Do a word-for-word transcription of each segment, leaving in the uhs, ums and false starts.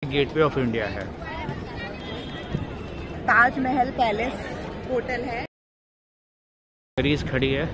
Gateway of India है। Taj Mahal palace hotel है। Ferries खड़ी है।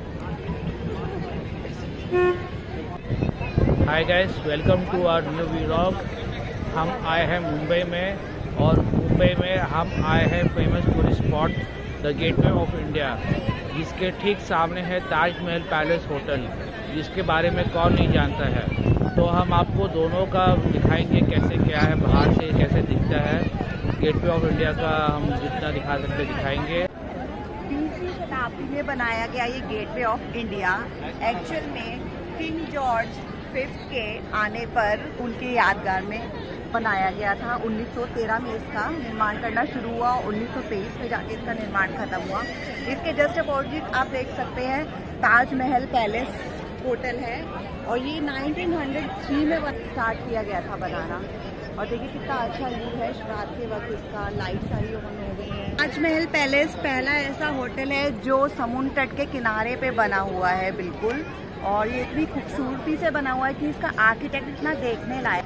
Hi guys, welcome to our new vlog. हम आए हैं मुंबई में और मुंबई में हम आए हैं famous tourist spot the gateway of India, जिसके ठीक सामने है ताजमहल पैलेस होटल, जिसके बारे में कौन नहीं जानता है। तो हम आपको दोनों का दिखाएंगे कैसे क्या है, बाहर से कैसे दिखता है गेटवे ऑफ इंडिया का, हम जितना दिखा सकते दिखाएंगे। बीसवीं शताब्दी में बनाया गया ये गेटवे ऑफ इंडिया एक्चुअल में किंग जॉर्ज फिफ्थ के आने पर उनके यादगार में बनाया गया था। उन्नीस सौ तेरह में इसका निर्माण करना शुरू हुआ, उन्नीस सौ तेईस में जाके इसका निर्माण खत्म हुआ। इसके जस्ट अपोजिट आप देख सकते हैं ताजमहल पैलेस होटल है और ये नाइनटीन ओ थ्री में स्टार्ट किया गया था बनाना। और देखिए कितना अच्छा व्यू है रात के वक्त, इसका लाइट सारी ऑन हो गई है। ताजमहल पैलेस पहला ऐसा होटल है जो समुद्र तट के किनारे पे बना हुआ है बिल्कुल, और ये इतनी खूबसूरती से बना हुआ है कि इसका आर्किटेक्ट इतना देखने लायक।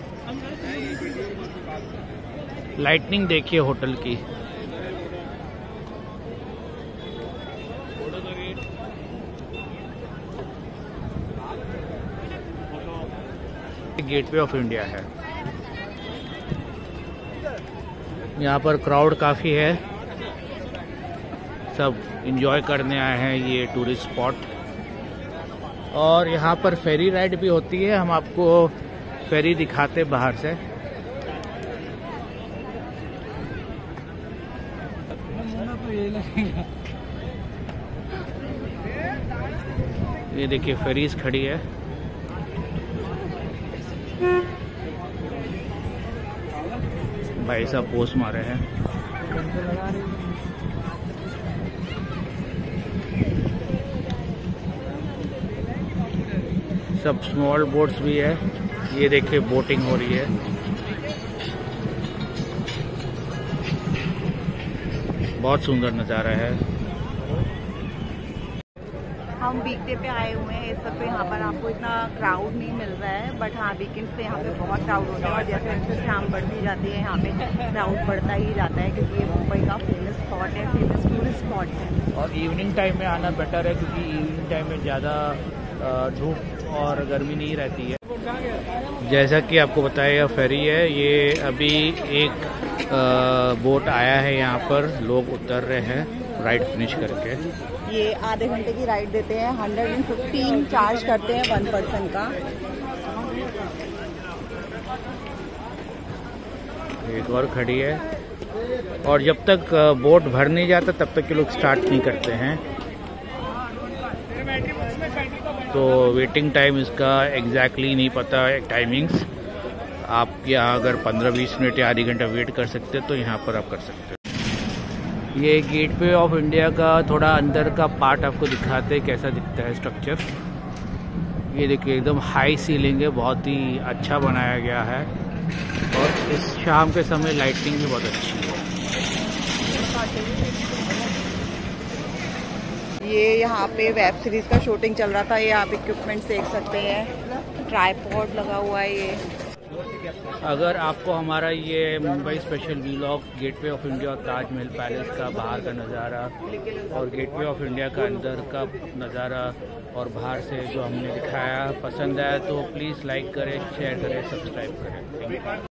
लाइटनिंग देखिए होटल की। गेटवे ऑफ इंडिया है। यहाँ पर क्राउड काफ़ी है, सब एंजॉय करने आए हैं ये टूरिस्ट स्पॉट। और यहाँ पर फेरी राइड भी होती है, हम आपको फेरी दिखाते बाहर से। ये देखिए फेरीज खड़ी है। भाई साहब पोस्ट मारे हैं। सब स्मॉल बोट्स भी है। ये देखिए बोटिंग हो रही है। बहुत सुंदर नज़ारा है। हम वीकडे पे आए हुए हैं इस वक्त, यहाँ पर आपको इतना क्राउड नहीं मिल रहा है, बट हाँ वीकेंड्स पे यहाँ पे बहुत क्राउड होता है और जैसे जैसे शाम बढ़ती जाती है यहाँ पे क्राउड बढ़ता ही जाता है, क्योंकि ये मुंबई का फेमस स्पॉट है, फेमस टूरिस्ट स्पॉट है। और इवनिंग टाइम में आना बेटर है, क्योंकि इवनिंग टाइम में ज़्यादा धूप और गर्मी नहीं रहती है। जैसा कि आपको बताया फेरी है, ये अभी एक बोट आया है, यहाँ पर लोग उतर रहे हैं राइड फिनिश करके। ये आधे घंटे की राइड देते हैं, हंड्रेड एंड फिफ्टीन चार्ज करते हैं वन पर्सन का। एक और खड़ी है, और जब तक बोट भर नहीं जाता तब तक के लोग स्टार्ट नहीं करते हैं। तो वेटिंग टाइम इसका एग्जैक्टली नहीं पता है टाइमिंग्स। आप यहाँ अगर पंद्रह बीस मिनट या आधी घंटा वेट कर सकते हैं तो यहाँ पर आप कर सकते हैं। ये गेटवे ऑफ इंडिया का थोड़ा अंदर का पार्ट आपको दिखाते हैं कैसा दिखता है स्ट्रक्चर। ये देखिए एकदम हाई सीलिंग है, बहुत ही अच्छा बनाया गया है, और इस शाम के समय लाइटिंग भी बहुत अच्छी है। ये यहाँ पे वेब सीरीज का शूटिंग चल रहा था, ये आप इक्विपमेंट देख सकते हैं, ट्राइपॉड लगा हुआ है। ये अगर आपको हमारा ये Mumbai special vlog gateway of India और ताजमहल पैलेस का बाहर का नज़ारा और गेटवे ऑफ इंडिया का अंदर का नज़ारा और बाहर से जो हमने दिखाया पसंद आया तो प्लीज़ लाइक करें, शेयर करें, सब्सक्राइब करें।